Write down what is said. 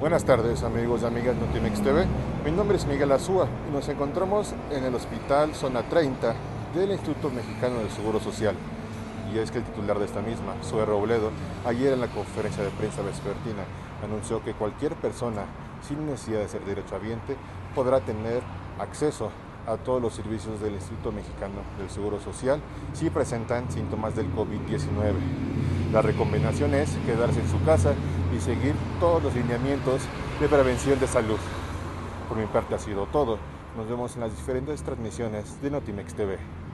Buenas tardes amigos y amigas de Notimex TV, mi nombre es Miguel Azúa y nos encontramos en el Hospital Zona 30 del Instituto Mexicano del Seguro Social. Y es que el titular de esta misma, Zoe Robledo, ayer en la conferencia de prensa vespertina anunció que cualquier persona sin necesidad de ser derechohabiente podrá tener acceso a todos los servicios del Instituto Mexicano del Seguro Social si presentan síntomas del COVID-19. La recomendación es quedarse en su casa y seguir todos los lineamientos de prevención de salud. Por mi parte ha sido todo. Nos vemos en las diferentes transmisiones de Notimex TV.